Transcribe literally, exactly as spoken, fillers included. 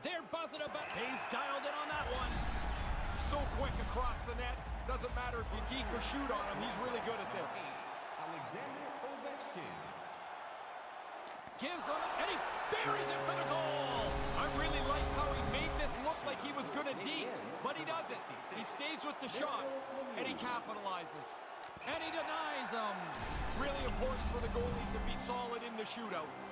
They're buzzing about. He's dialed in on that one. So quick across the net. Doesn't matter if you deke or shoot on him. He's really good at this. Alexander Ovechkin. Gives him, and he buries it for the goal. I really like how he made this look like he was going to deke, but he doesn't. He stays with the shot, and he capitalizes. And he denies him. Really important for the goalie to be solid in the shootout.